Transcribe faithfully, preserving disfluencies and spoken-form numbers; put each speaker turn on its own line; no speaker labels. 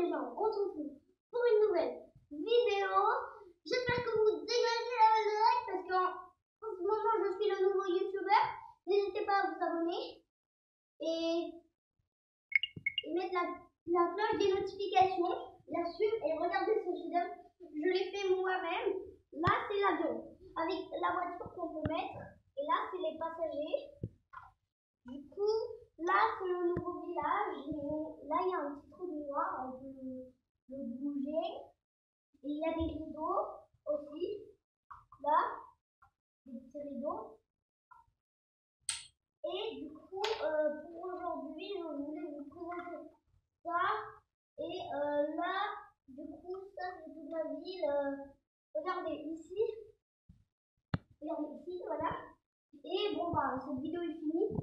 gens, on se retrouve pour une nouvelle vidéo. J'espère que vous dégagez la balle de like parce qu'en ce moment je suis le nouveau youtubeur. N'hésitez pas à vous abonner et, et mettre la, la cloche des notifications, bien sûr, et regardez ce film. Je l'ai fait moi-même. Là c'est l'avion avec la voiture qu'on peut mettre et là c'est les passagers. Du coup, là c'est le nouveau village. Et là il y a un petit trou de noir, on peut le bouger. Et il y a des rideaux aussi. Là, des petits rideaux. Et du coup, euh, pour aujourd'hui, je voulais vous présenter ça. Et euh, là, du coup, ça c'est toute la ville. Euh, regardez ici. Regardez ici, voilà. Et bon, bah, cette vidéo est finie.